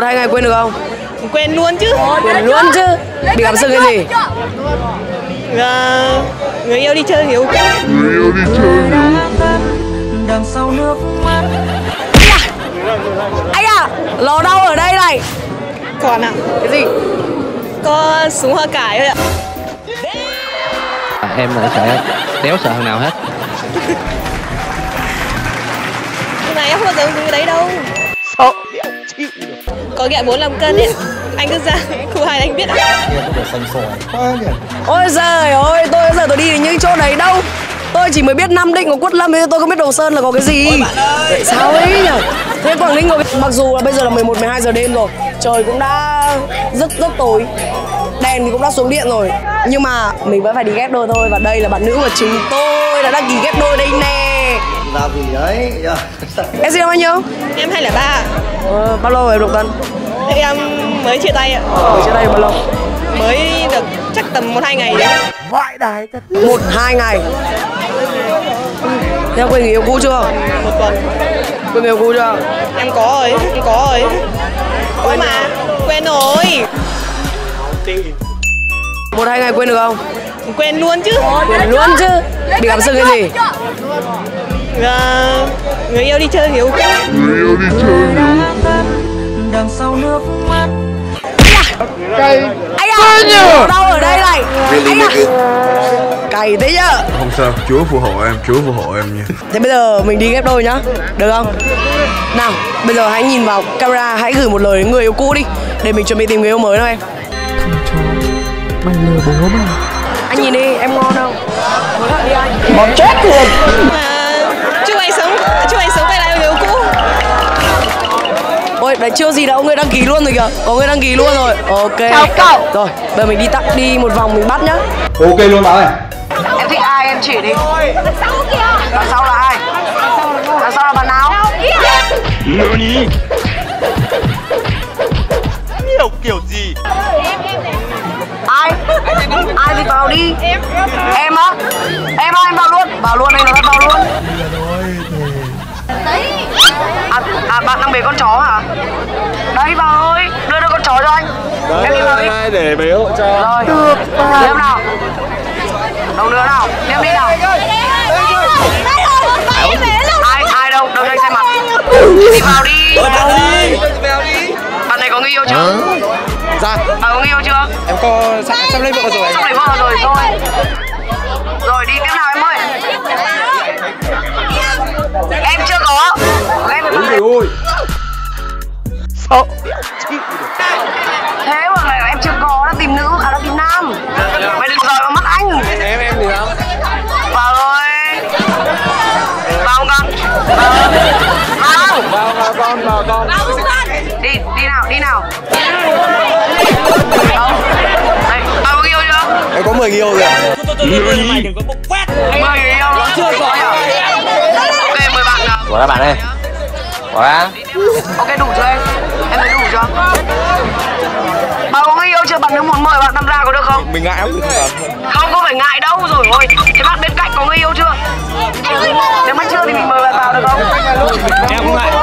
2 ngày quên được không? Quên luôn chứ. Quên luôn chứ. Bị cắm sừng cái gì? Người yêu đi chơi Hiếu. Người yêu đi chơi Hiếu. Đằng sau nước mắt. Anh à, lò đau ở đây này. Còn à? Cái gì? Có súng hoa cải thôi ạ. Em là sợ đéo sợ thằng nào hết. Nhưng mà em không bao giờ dùng cái đấy đâu. Sợ đéo chịu được. Có ghẹ 45 cân ấy. Anh cứ ra khu 2 anh biết ạ. Ôi giời ơi, tôi giờ tôi đi đến những chỗ đấy đâu. Tôi chỉ mới biết Nam Định có Quất Lâm, tôi không biết Đồ Sơn là có cái gì. Tại sao ấy nhỉ? Thế Quảng Ninh có, mặc dù là bây giờ là 11-12 giờ đêm rồi, trời cũng đã rất tối, đèn thì cũng đã xuống điện rồi, nhưng mà mình vẫn phải đi ghép đôi thôi. Và đây là bạn nữ của chúng tôi đã đăng ký ghép đôi đây nè. Làm gì đấy? Em sinh năm bao nhiêu? Em 203. Bao lâu rồi em độc thân? Em mới chia tay ạ. Mới chia tay bao lâu? Mới được chắc tầm 1-2 ngày đấy. Vãi đài thật. 1-2 ngày. Thế em quên người yêu cũ chưa? 1 tuần. Quên người yêu cũ chưa? Em có rồi. Có mà. Quên rồi. 1-2 ngày quên được không? Quên luôn chứ. Quên luôn chứ. Bị cắm sừng cái gì? Người yêu đi chơi Hiếu. Người yêu đi chơi Hiếu. Đằng sau nước mắt. Cay. Anh à, đâu ở đây này. Anh à, cày thế nhá. Không sao, Chúa phù hộ em, Chúa phù hộ em nha. Thế bây giờ mình đi ghép đôi nhá, được không? Nào, bây giờ hãy nhìn vào camera, hãy gửi một lời đến người yêu cũ đi, để mình chuẩn bị tìm người yêu mới đâu em. Không cho mày lừa bố mày. Anh nhìn đi, em ngon không? Mới gặp đi anh. Bọn chết luôn. Chúc anh sống quay lại người yêu cũ. Ôi, đấy chưa gì đâu, người đăng ký luôn rồi kìa. Có người đăng ký luôn rồi. Ok. Chào cậu. Rồi, bây giờ mình đi một vòng mình bắt nhá. Ok luôn bạn ơi. Em thích ai em chỉ đi. Đằng sau kìa. Đằng sau là ai? Đằng sau là bạn nào? Nhiều kiểu gì? Ai thì vào đi. Em á? Em á, em vào luôn. Vào luôn, anh nói vào luôn. À, bạn đang bế con chó hả? Đây vào ơi, đưa con chó cho anh. Đấy, em đi vào đi. để bế hộ cho. Rồi, tiếp nào. Đâu nữa nào, tiếp đi nào. Ai đâu cho anh xem mặt. Đi vào đi. Bạn này có người yêu chưa? Dạ. Bạn có người yêu chưa? Em có sắp lấy vợ rồi. Sắp lấy vợ rồi thôi. Rồi đi tiếp nào em ơi. Em chưa có. Em Ôi. Sợ. thế mà này em chưa có, đang tìm nữ, đang tìm nam. Mày đừng rời vào mắt anh. Em thì không? Vào rồi. Vào không con? Vào. Vào con. Đi nào. Đây, tao có người yêu chưa? Em có 10 người yêu rồi ạ. Mày đừng có bốc quét. 10 người yêu nó chưa có nhỉ? Ok, mời bạn nào. Bỏ ra bạn ơi. Bỏ ra. Ok, đủ chưa em? Em thấy đủ chưa? Bạn có người yêu chưa? Bạn nếu muốn mời bạn tham gia có được không? Mình ngại lắm. Không có phải ngại đâu rồi ôi. Thế bạn bên cạnh có người yêu chưa? Nếu mà chưa thì mình mời bạn vào được không? Em không ngại.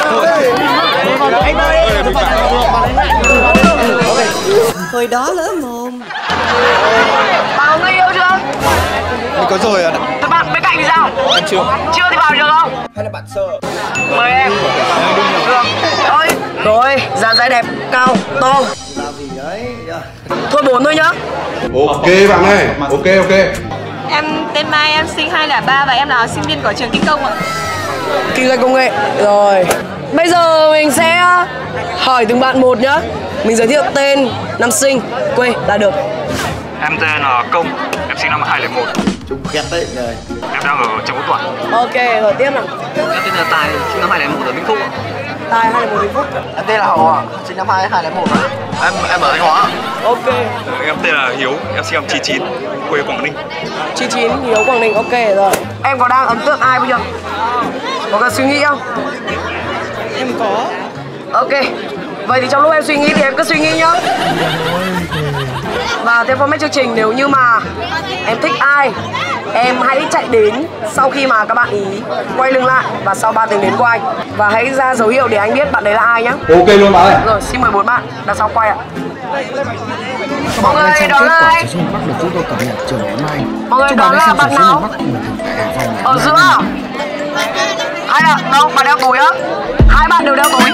Hồi đó lỡ mồm. Bạn có người yêu chưa? Mình có rồi ạ. Thế bạn bên cạnh thì sao? Em chưa. Chưa thì vào được không? Hay là bạn sợ? Mời em. Được. Thôi. Rồi, dáng dãy đẹp, cao, to. Làm gì đấy? Thôi 4 thôi nhá. Ok bạn ơi, ok. Em tên Mai, em sinh 2003 và em là sinh viên của trường Kinh Công ạ. Kinh doanh công nghệ. Rồi. Bây giờ mình sẽ hỏi từng bạn một nhá. Mình giới thiệu tên, năm sinh, quê là được. Em tên là Công, em sinh năm 2001. Chúng ghét đấy trời. Em đang ở Trần Quốc Toản. Ok, rồi tiếp nào. Em tên là Tài, sinh năm 2001 ở Vĩnh Phúc. Tài 21 Vĩnh Phúc. Em tên là Hậu, sinh năm 2001. Em ở Thanh Hóa. Ok. Em tên là Hiếu, em sinh năm 99, quê Quảng Ninh. 99 Hiếu Quảng Ninh, ok rồi. Em có đang ấn tượng ai bây giờ? Có cần suy nghĩ không? Em có. Ok. Vậy thì trong lúc em suy nghĩ thì em cứ suy nghĩ nhá. Và theo format chương trình, nếu như mà em thích ai Em hãy chạy đến sau khi mà các bạn ý quay lưng lại và sau 3 tiếng đến của anh. Và hãy ra dấu hiệu để anh biết bạn đấy là ai nhá. Ok luôn bạn ơi. Rồi, xin mời 4 bạn đặt sau quay ạ. Mọi người đón lại. Chúng tôi cập nhật chiều ngày mai. Mọi người đón là bạn nào? Ở giữa. Hay là đâu, bạn đeo túi á? Hai bạn đều đeo túi.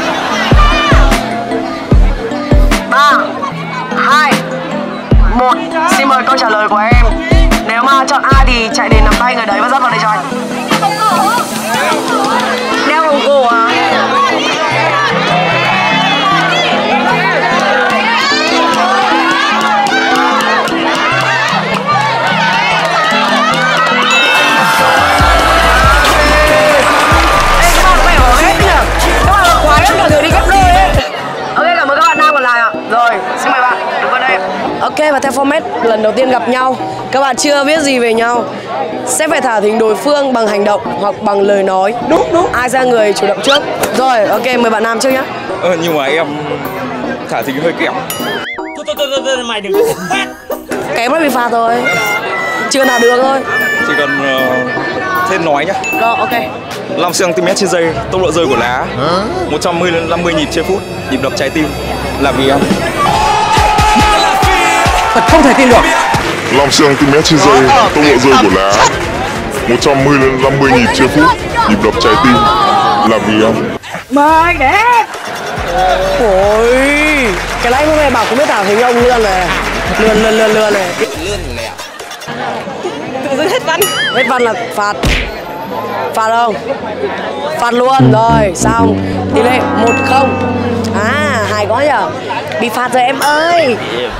3, 2, 1. Xin mời câu trả lời của em. Nếu mà chọn ai thì chạy đến nắm tay người đấy và dắt vào đây cho anh. Đeo vòng cổ à? Ok, và theo format lần đầu tiên gặp nhau, các bạn chưa biết gì về nhau, sẽ phải thả thính đối phương bằng hành động hoặc bằng lời nói. Đúng. Ai ra người chủ động trước. Rồi, ok, mời bạn Nam trước nhá. Nhưng mà em thả thính hơi kém. Thôi, mày đừng có phát. Kém là bị phạt rồi. Chưa nào được thôi. Chỉ cần thêm nói nhá. Rồi, ok. 5 cm trên giây, tốc độ rơi của lá 150 nhịp trên phút, nhịp đập trái tim là vì em. Thật không thể tin được. 5 cm trên giây, tốc độ rơi của lá 150 nhịp trên phút, nhịp đập trái tim là vì em. Mời đẹp. Ôi, cái này hôm nay bảo không biết thả thính ông lươn này. Lươn này. Tự dưng hết văn. Hết văn là phạt. Phạt không? Phạt luôn. Rồi, xong. Tỷ lệ 1-0. À, hay quá nhở. Bị phạt rồi em ơi.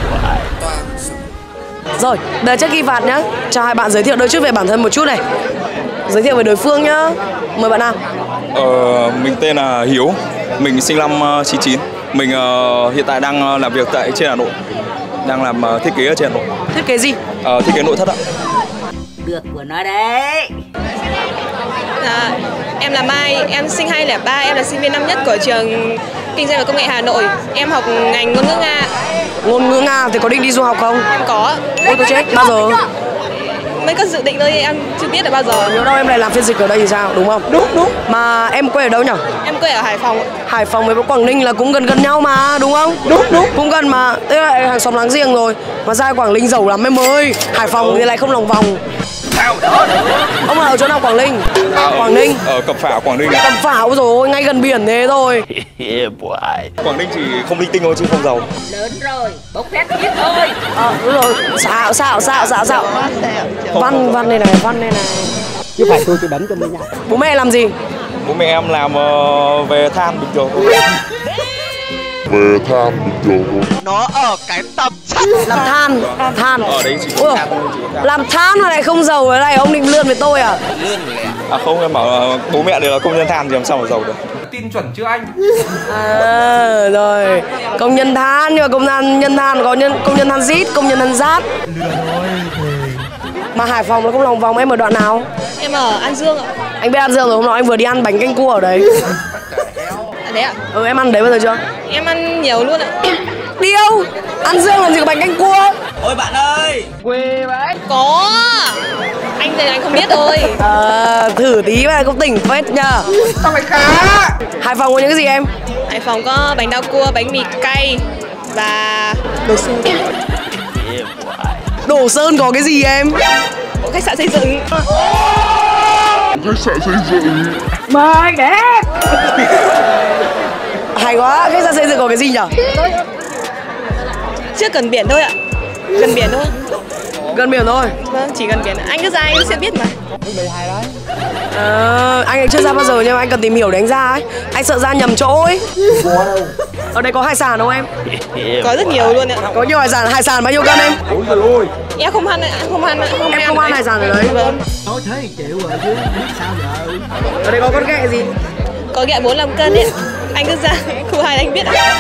Rồi, đợi trước khi phạt nhá, cho hai bạn giới thiệu đôi chút về bản thân một chút này. Giới thiệu về đối phương nhá. Mời bạn Nam. Mình tên là Hiếu. Mình sinh năm 99. Mình hiện tại đang làm việc trên Hà Nội. Đang làm thiết kế ở trên Hà Nội. Thiết kế gì? Thiết kế nội thất ạ. Được của nó đấy. Em là Mai, em sinh 2003, em là sinh viên năm nhất của trường Kinh doanh và Công nghệ Hà Nội. Em học ngành ngôn ngữ Nga. Ngôn ngữ Nga thì có định đi du học không? Em có. Ôi tôi chết, bao giờ? Mới có dự định thôi, em chưa biết là bao giờ. Nhớ đâu em lại làm phiên dịch ở đây thì sao, đúng không? Đúng. Mà em quê ở đâu nhỉ? Em quê ở Hải Phòng. Hải Phòng với Quảng Ninh là cũng gần nhau mà, đúng không? Đúng. Cũng gần mà, thế lại hàng xóm láng giềng rồi. Mà ra Quảng Ninh giàu lắm em ơi. Hải Phòng thì lại không lòng vòng. Ông là ở chỗ nào Quảng Ninh? Quảng Ninh. Ở Cẩm Phả, Quảng Ninh. Cẩm Phả, ôi dồi ôi, ngay gần biển thế thôi. Quảng Ninh chỉ không linh tinh thôi chứ không giàu. Lớn rồi, bốc phét biết thôi. Đúng rồi, xạo. Văn đây này. Chứ phải tôi đánh cho mình nhá. Bố mẹ làm gì? Bố mẹ em làm về than bình thường thôi. Về than bình thường thôi. Nó ở cái tầm Làm than. Ở đấy chỉ Ui, có than thôi. làm than mà lại không giàu ở đây, ông định lươn với tôi à? Không, em bảo bố mẹ đều là công nhân than thì làm sao mà giàu được. Tin chuẩn chưa anh? À, rồi. Công nhân than, nhưng mà công nhân than có công nhân than rít, công nhân than rát. Mà Hải Phòng nó không lòng vòng, em ở đoạn nào? Em ở An Dương ạ. Anh biết An Dương rồi, hôm nọ anh vừa đi ăn bánh canh cua ở đấy. Đấy ạ. Em ăn đấy bao giờ chưa? Em ăn nhiều luôn ạ. Đi đâu? An Dương làm gì có bánh canh cua? Ôi bạn ơi. Quê vậy? Có. Anh thì anh không biết thôi. Thử tí mà cũng tỉnh phết nhờ. Sao mày khá? Hải Phòng có những cái gì em? Hải Phòng có bánh đa cua, bánh mì cay và Đồ Sơn. Đồ Sơn có cái gì em? khách sạn xây dựng. Khách sạn xây dựng. Mời đẹp. Hay quá, khách sạn xây dựng có cái gì nhở? Chưa cần biển thôi ạ. Gần biển thôi. Gần biển thôi. Vâng, chỉ gần biển. Anh cứ ra anh sẽ biết mà. Anh ấy chưa ra bao giờ nhưng mà anh cần tìm hiểu để anh ra ấy. Anh sợ ra nhầm chỗ ấy. Ở đây có hải sản không em? Có rất nhiều luôn ạ. Có nhiều hải sản. Hải sản bao nhiêu cân em? Em không ăn, em không ăn hải sản ở đấy. Vâng. Nói thế thì chịu rồi chứ biết sao giờ. Ở đây có con ghẹ gì? Có ghẹ 45 cân ấy. Anh cứ ra khu 2 anh biết ạ.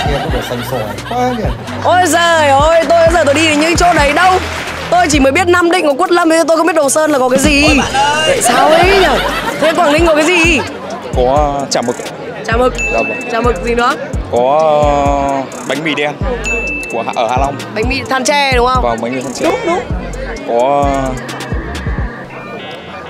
Ôi giời ơi, tôi đi đến những chỗ đấy đâu. Tôi chỉ mới biết Nam Định có Quất Lâm, thì tôi không biết Đồ Sơn là có cái gì. Tại sao ấy nhỉ? Thế Quảng Ninh có cái gì? Có chả mực. Chả mực. Dạ vâng. Chả mực gì nữa? Có bánh mì đen ở Hạ Long. Bánh mì than tre đúng không? Vâng, bánh mì than tre. Đúng. Có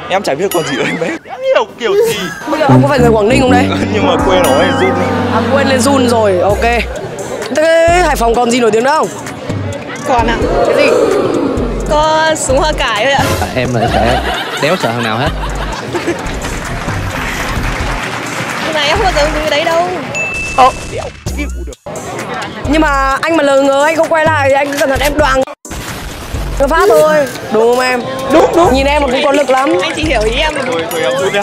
Em chả biết con gì đấy mấy. Em hiểu kiểu gì. Bây giờ ông có phải người Quảng Ninh không đấy? Nhưng mà quên nói run. À, quên lên run rồi, ok. Thế Hải Phòng còn gì nổi tiếng nữa không? Còn ạ. Cái gì? Có súng hoa cải thôi ạ. Em là sẽ đéo sợ thằng nào hết. Nhưng mà em không bao giờ dùng cái đấy đâu. Nhưng mà anh mà lờ ngờ anh không quay lại thì anh cứ cẩn thận em đoàng nó phát thôi. Đúng không em? Đúng. Nhìn em mà cũng có lực lắm. Anh chỉ hiểu ý em. Thôi em rút nhá.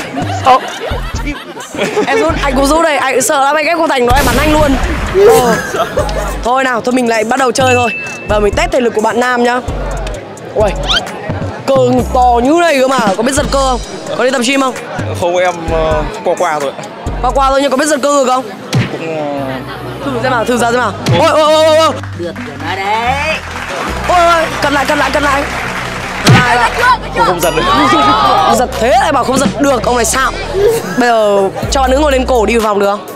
Em rút, anh cũng rút đây. Anh sợ lắm anh ghép không thành nó em bắn anh luôn. Thôi nào, thôi mình lại bắt đầu chơi thôi. Và mình test thể lực của bạn nam nhá. Ui, cơ to như này cơ mà. Có biết giật cơ không? Có đi tập gym không? Không, em qua thôi. Qua thôi nhưng có biết giật cơ được không? Cũng Thử ra xem nào. Ôi. Được của nó đấy. Ôi, cắt lại. Lại. không giật được. Giật thế lại bảo không giật được, ông này sao? Bây giờ cho bạn nữ ngồi lên cổ đi vào phòng được không?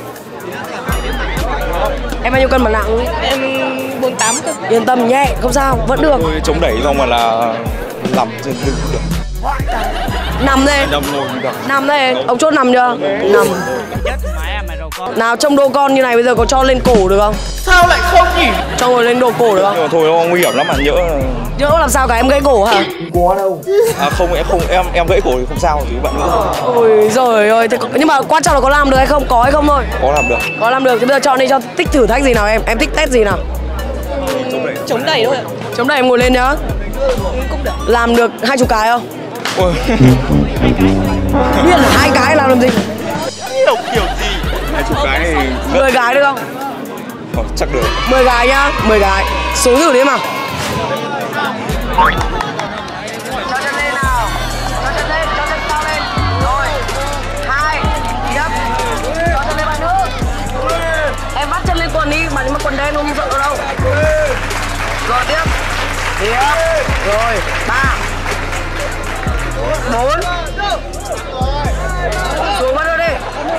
Em bao nhiêu cân mà nặng? Em 48 cơ. Yên tâm nhẹ, không sao, vẫn được. Tôi chống đẩy xong mà là nằm trên lưng cũng được. Nằm đây. Nằm đây, ông chốt nằm chưa? Nằm. Nào trong đô con như này bây giờ có cho lên cổ được không? Sao lại không nhỉ? Cho ngồi lên đồ cổ được không? Nhưng mà thôi nó nguy hiểm lắm mà Nhỡ làm sao cả em gãy cổ hả? Có đâu. À không, em gãy cổ thì không sao chứ bạn nữa. Ôi giời ơi, thế nhưng mà quan trọng là có làm được hay không, có hay không thôi. Có làm được. Có làm được, thì bây giờ chọn đi cho thích thử thách gì nào em thích test gì nào? Chống đẩy thôi ạ. Chống đẩy em ngồi lên nhá. Cũng được. Làm được 20 cái không? Ôi. Biết là 2 cái làm gì? Hiểu kiểu gì. 20 cái thì 10 cái được không? chắc được. 10 cái nhá, 10 cái. Số thử đi mà. Cho chân lên nào. Cho chân cao lên. Rồi. 2. Tiếp. Cho chân lên bạn nữa. Em bắt chân lên quần đi, mà quần đen không sợ đâu. Rồi tiếp. Rồi, 3. 4. Xuống bắt đầu đi.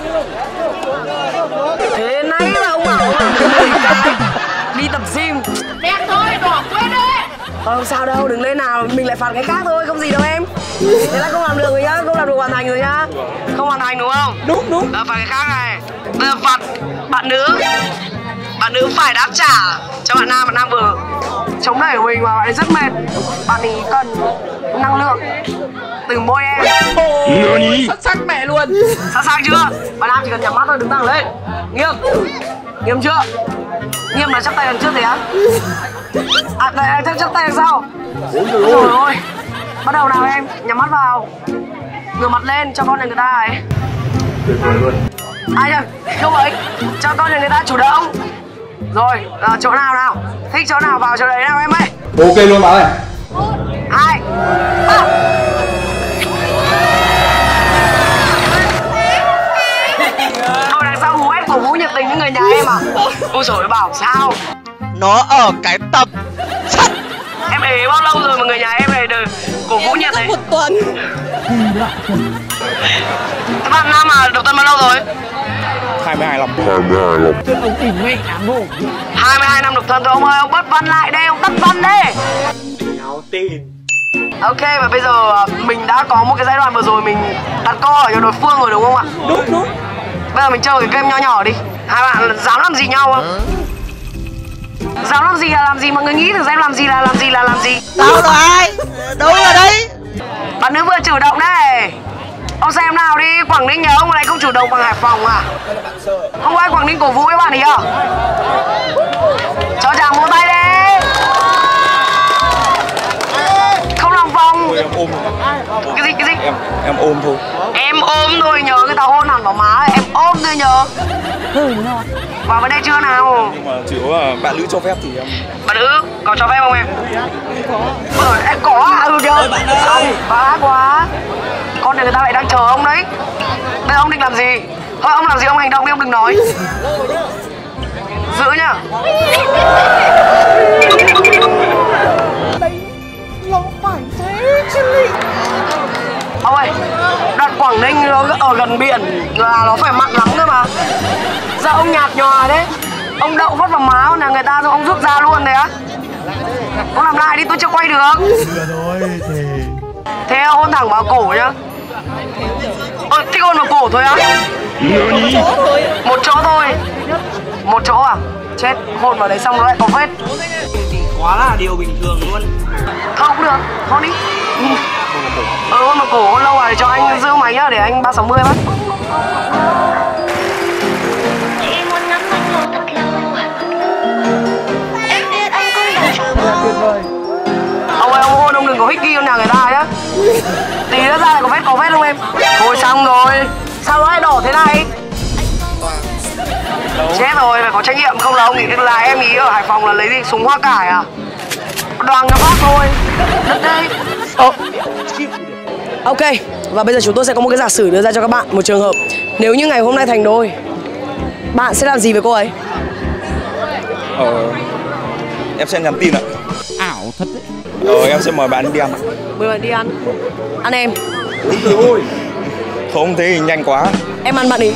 Thế nãy là ông bảo đi tập gym. Đẹp thôi, bỏ quên đi. Không sao đâu, đừng lên nào, mình lại phạt cái khác thôi, không gì đâu em. Thế là không làm được rồi nhá, không làm được hoàn thành rồi nhá. Không hoàn thành đúng không? Đúng. Phạt cái khác này. Bây giờ phạt bạn nữ. Bạn nữ phải đáp trả cho bạn nam vừa chống đẩy của mình mà bạn ấy rất mệt. Bạn ấy cần năng lượng từ môi em. Xuất sắc mẹ luôn. Sẵn sàng chưa? Bạn nam chỉ cần nhắm mắt thôi, đứng thẳng lên. Nghiêm chưa? Nghiêm là chắp tay đằng trước thế á? À đây, chắp tay đằng sau. Rồi ôi. Bắt đầu nào em, nhắm mắt vào. Ngửa mặt lên cho con nhà người ta ấy. Ai nhỉ? Không vậy. Cho con nhà người ta chủ động. Rồi, chỗ nào? Thích chỗ nào vào chỗ đấy nào em ơi. Ok luôn bạn ơi. 2, 3. Tôi đằng sau hú ép cổ vũ nhiệt tình với người nhà em à? Ôi trời bảo sao? Nó ở cái tập chất. Em ế bao lâu rồi mà người nhà em này đều cổ vũ nhiệt tình? 1 tuần. Các bạn nam mà độc thân bao lâu rồi? 22 năm. 22 năm độc thân thôi ông ơi, ông bớt văn lại đây, ông tắt văn đi. Ok, và bây giờ mình đã có một cái giai đoạn vừa rồi mình đặt câu hỏi cho đối phương rồi đúng không ạ? Đúng. Bây giờ mình chơi cái game nho nhỏ đi. Hai bạn dám làm gì nhau không? Dám làm gì là làm gì, mọi người nghĩ thử xem làm gì là làm gì. Đâu là ai? Đâu là đây? Bạn nữ vừa chủ động đấy. Ông xem nào đi, Quảng Ninh nhà ông này không chủ động bằng Hải Phòng à? Không ai Quảng Ninh cổ vũ với bạn ấy à? Cho chàng vỗ tay đi. Không làm vòng. Em ôm. Cái gì? Em ôm thôi. Em ôm thôi nhớ, người ta hôn hẳn vào má. Em ôm thôi nhớ. Vào bên đây chưa nào? Nhưng mà chỉ có bạn nữ cho phép thì em. Bạn nữ có cho phép không em? Em có à? Kìa. Xong, vã quá. Con này người ta lại đang chờ ông đấy. Bây giờ ông định làm gì? Thôi ông làm gì ông hành động đi, ông đừng nói. Giữ nhá. Ông ơi, đặt Quảng Ninh nó ở gần biển là nó phải mặn lắm cơ mà. Sao ông nhạt nhòa đấy? Ông đậu vất vào má là người ta rồi ông rút ra luôn đấy á? Ông làm lại đi, tôi chưa quay được. Thế hôn thẳng vào cổ nhá. Thích hôn vào cổ thôi á? Một chỗ thôi. Một chỗ thôi. Một chỗ à? Chết, hôn vào đấy xong nó lại có vết. Quá là điều bình thường luôn. Thôi cũng được, hôn đi. Hôn vào cổ, hôn lâu rồi cho anh giữ máy nhá, để anh 360 bắt. Ông ơi, ông hôn ông đừng có hích ghi con nhà người ta nhá. Tí nữa ra lại có vết không em? Thôi xong rồi. Sao nó lại đỏ thế này? Chết rồi, phải có trách nhiệm không là ông nghĩ là em ý ở Hải Phòng là lấy gì? Súng hoa cải à? Đoàn nó phát thôi. Đất đây. Ok, và bây giờ chúng tôi sẽ có một cái giả sử đưa ra cho các bạn. Một trường hợp, nếu như ngày hôm nay thành đôi, bạn sẽ làm gì với cô ấy? Em sẽ nhắn tin ạ. Ảo thật đấy. Em sẽ mời bạn đi ăn. Mời bạn đi ăn. Ăn em. Không thế thì nhanh quá. Em ăn bạn ý.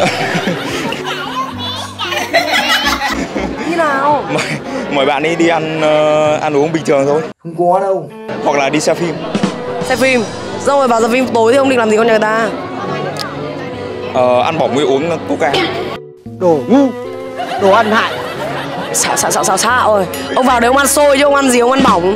Như nào? Mời bạn đi ăn uống bình thường thôi. Không có đâu. Hoặc là đi xem phim. Xem phim. Rồi vào giờ phim tối thì ông định làm gì con nhà người ta? Ăn bỏng với uống coca. Đồ ngu. Đồ ăn hại. Sao rồi. Ông vào đấy ông ăn xôi chứ ông ăn gì, ông ăn bỏng.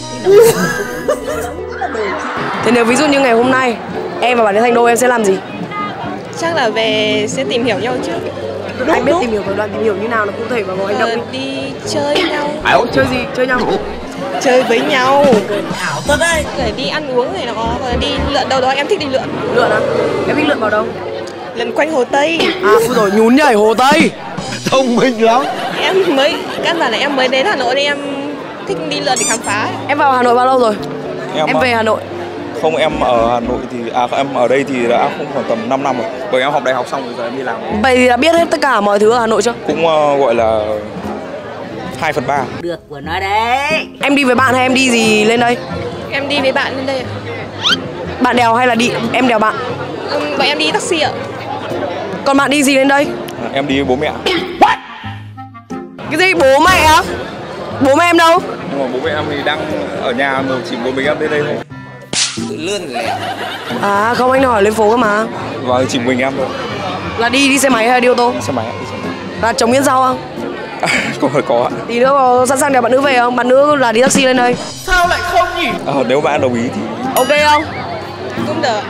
Thế nếu ví dụ như ngày hôm nay em và bạn ấy thành đôi, em sẽ làm gì? Chắc là về sẽ tìm hiểu nhau trước. Anh biết tìm hiểu thời đoạn tìm hiểu như nào, nó cụ thể và có hành động đi chơi nhau. Chơi gì? Chơi nhau? Chơi với nhau. Ảo thật đấy. Rồi đi ăn uống này nó rồi đi lượn đâu đó, em thích đi lượn. Lượn à? Em thích lượn vào đâu? Lượn quanh Hồ Tây. À, ui rồi nhún nhảy Hồ Tây. Thông minh lắm. Em mới, căn bản là em mới đến Hà Nội nên em thích đi lượn để khám phá. Em vào Hà Nội bao lâu rồi? Em về Hà Nội. Không, em ở Hà Nội thì em ở đây thì đã không khoảng tầm 5 năm rồi. Bởi em học đại học xong rồi giờ em đi làm. Vậy thì đã biết hết tất cả mọi thứ ở Hà Nội chưa? Cũng gọi là 2/3. Được của nó đấy. Em đi với bạn hay em đi gì lên đây? Em đi với bạn lên đây. Bạn đèo hay là đi em đèo bạn? Bọn em đi taxi ạ. Còn bạn đi gì lên đây? Em đi với bố mẹ. Cái gì bố mẹ á? Bố mẹ em đâu? Nhưng mà bố mẹ em thì đang ở nhà, chỉ một mình em lên đây thôi. Tự lươn rồi. À không, anh hỏi lên phố cơ mà. Và chỉ mình em thôi. Là đi xe máy hay đi ô tô? Xe máy, đi xe máy. Là chồng miễn sau không? Có ạ. Tí nữa có sẵn sàng đèo bạn nữ về không? Bạn nữ là đi taxi lên đây. Sao lại không nhỉ? Nếu bạn đồng ý thì ok không? Cũng được.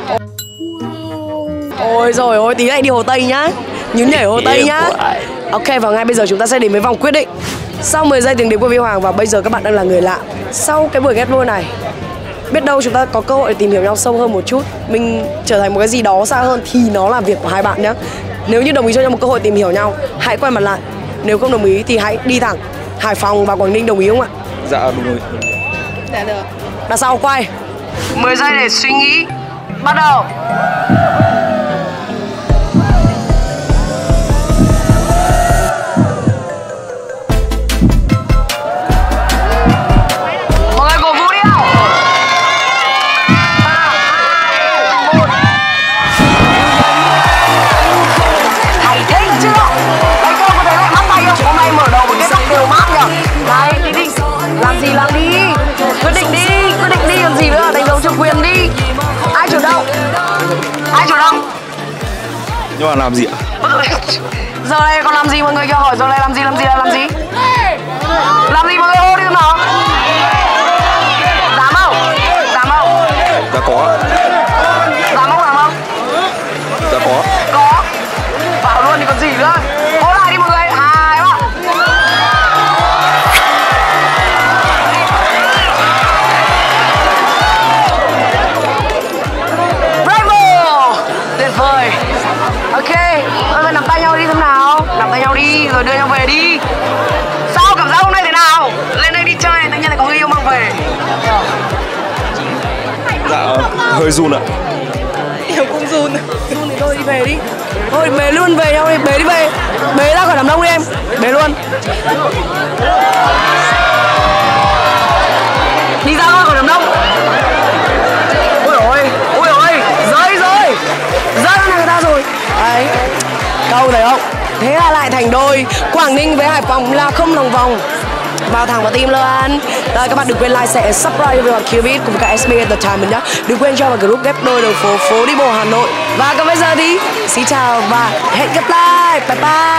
Ôi rồi ôi, tí lại đi Hồ Tây nhá. Nhún nhảy Hồ Tây nhá. Ok, và ngay bây giờ chúng ta sẽ đến với vòng quyết định. Sau 10 giây tiếng đếm của Vi Hoàng và bây giờ các bạn đang là người lạ. Sau cái buổi ghép đôi này, biết đâu chúng ta có cơ hội để tìm hiểu nhau sâu hơn một chút. Mình trở thành một cái gì đó xa hơn thì nó là việc của hai bạn nhé. Nếu như đồng ý cho nhau một cơ hội tìm hiểu nhau, hãy quay mặt lại. Nếu không đồng ý thì hãy đi thẳng. Hải Phòng và Quảng Ninh đồng ý không ạ? dạ đúng rồi. Dạ được. Đặt sau quay. 10 giây để suy nghĩ. Bắt đầu. Mọi người cổ vũ đi nào. 3, 2, 1. Thầy thích chưa? Thầy cơ có thấy lại mát tay không? Hôm nay mở đầu một cái tóc đều mát nhở. Này, đi. Làm gì làm đi. Quyết định đi làm gì nữa, đánh đấu trực quyền đi. Ai chủ động? Nhưng mà làm gì ạ? Giờ này còn làm gì mọi người kêu hỏi, giờ này làm gì? Làm gì mọi người hô đi xem nào. Dám không? Dạ có. Dám không? Dạ có. Có. Vào luôn thì còn gì nữa. Hô lại đi mọi người. 2, 3. Bravo. Tuyệt vời. Ok, mọi người nắm tay nhau đi xem nào. Nắm tay nhau đi rồi đưa nhau về đi. Sao cảm giác hôm nay thế nào? Lên đây đi chơi này tự nhiên lại có người yêu mang về. Dạ hơi run ạ. Em cũng run. Run thì thôi đi về đi. Thôi bế luôn về nhau đi, bế đi về. Bế ra khỏi đám đông đi em. Bế luôn. Đi ra khỏi đám đông. Ui ôi, rơi rồi người ta rồi. Đấy, câu thấy không? Thế là lại thành đôi. Quảng Ninh với Hải Phòng là không lòng vòng. vào thẳng vào tim luôn. Rồi các bạn đừng quên like, share, subscribe cho kênh Qbit cùng cả SB Entertainment nhá. Đừng quên cho vào group ghép đôi đường phố phố đi bộ Hà Nội. Và còn bây giờ thì xin chào và hẹn gặp lại. Bye bye.